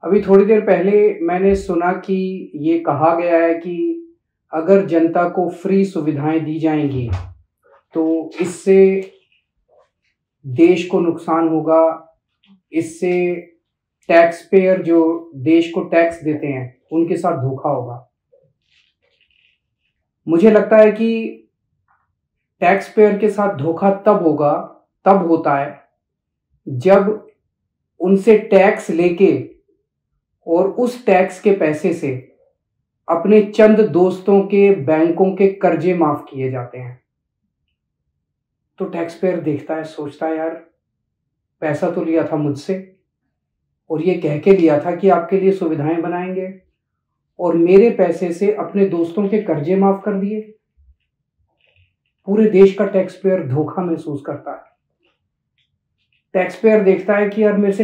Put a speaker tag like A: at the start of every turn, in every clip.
A: अभी थोड़ी देर पहले मैंने सुना कि ये कहा गया है कि अगर जनता को फ्री सुविधाएं दी जाएंगी तो इससे देश को नुकसान होगा। इससे टैक्स पेयर जो देश को टैक्स देते हैं उनके साथ धोखा होगा। मुझे लगता है कि टैक्स पेयर के साथ धोखा तब होता है जब उनसे टैक्स लेके और उस टैक्स के पैसे से अपने चंद दोस्तों के बैंकों के कर्जे माफ किए जाते हैं। तो टैक्स पेयर देखता है, सोचता है यार पैसा तो लिया था मुझसे और ये कह के लिया था कि आपके लिए सुविधाएं बनाएंगे और मेरे पैसे से अपने दोस्तों के कर्जे माफ कर दिए। पूरे देश का टैक्स पेयर धोखा महसूस करता है। टैक्स पेयर देखता है कि यार मेरे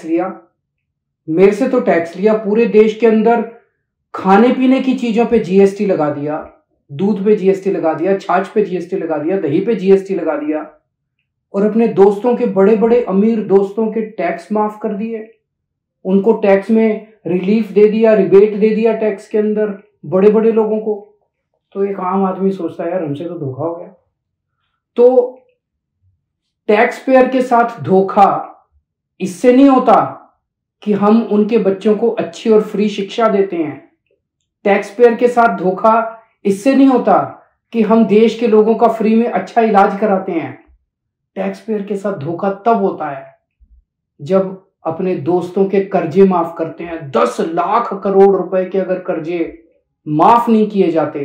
A: से तो टैक्स लिया, पूरे देश के अंदर खाने पीने की चीजों पे जीएसटी लगा दिया, दूध पे जीएसटी लगा दिया, छाछ पे जीएसटी लगा दिया, दही पे जीएसटी लगा दिया और अपने दोस्तों के बड़े बड़े अमीर दोस्तों के टैक्स माफ कर दिए। उनको टैक्स में रिलीफ दे दिया, रिबेट दे दिया टैक्स के अंदर बड़े बड़े लोगों को। तो एक आम आदमी सोचता है यार हमसे तो धोखा हो गया। तो टैक्स पेयर के साथ धोखा इससे नहीं होता कि हम उनके बच्चों को अच्छी और फ्री शिक्षा देते हैं। टैक्स पेयर के साथ धोखा इससे नहीं होता कि हम देश के लोगों का फ्री में अच्छा इलाज कराते हैं। टैक्स पेयर के साथ धोखा तब होता है जब अपने दोस्तों के कर्जे माफ करते हैं। 10 लाख करोड़ रुपए के अगर कर्जे माफ नहीं किए जाते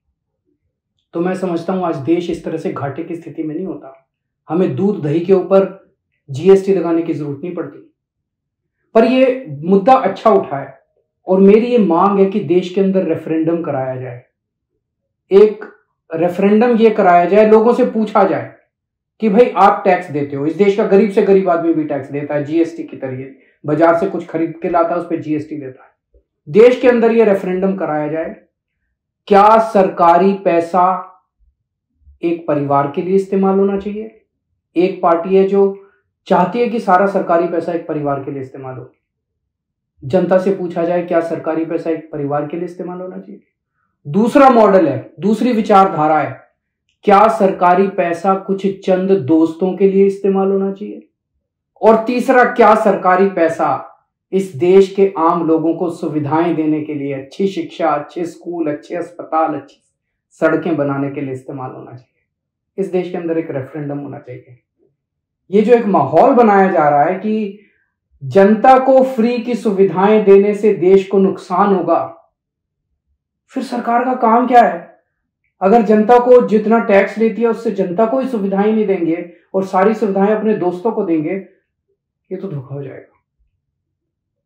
A: तो मैं समझता हूं आज देश इस तरह से घाटे की स्थिति में नहीं होता। हमें दूध दही के ऊपर जीएसटी लगाने की जरूरत नहीं पड़ती। पर यह मुद्दा अच्छा उठा है और मेरी ये मांग है कि देश के अंदर रेफरेंडम कराया जाए। एक रेफरेंडम ये कराया जाए, लोगों से पूछा जाए कि भाई आप टैक्स देते हो। इस देश का गरीब से गरीब आदमी भी टैक्स देता है जीएसटी की तरीके। बाजार से कुछ खरीद के लाता है उस पर जीएसटी देता है। देश के अंदर ये रेफरेंडम कराया जाए, क्या सरकारी पैसा एक परिवार के लिए इस्तेमाल होना चाहिए? एक पार्टी है जो चाहती है कि सारा सरकारी पैसा एक परिवार के लिए इस्तेमाल हो। जनता से पूछा जाए क्या सरकारी पैसा एक परिवार के लिए इस्तेमाल होना चाहिए? दूसरा मॉडल है, दूसरी विचारधारा है, क्या सरकारी पैसा कुछ चंद दोस्तों के लिए इस्तेमाल होना चाहिए? और तीसरा, क्या सरकारी पैसा इस देश के आम लोगों को सुविधाएं देने के लिए, अच्छी शिक्षा, अच्छे स्कूल, अच्छे अस्पताल, अच्छी सड़कें बनाने के लिए इस्तेमाल होना चाहिए? इस देश के अंदर एक रेफरेंडम होना चाहिए। ये जो एक माहौल बनाया जा रहा है कि जनता को फ्री की सुविधाएं देने से देश को नुकसान होगा, फिर सरकार का काम क्या है? अगर जनता को जितना टैक्स लेती है उससे जनता को ही सुविधाएं नहीं देंगे और सारी सुविधाएं अपने दोस्तों को देंगे, ये तो धोखा हो जाएगा।